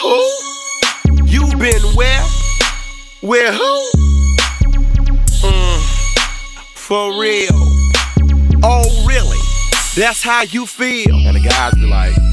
Who? You been where? Where who? For real. Oh really? That's how you feel? And the guys be like,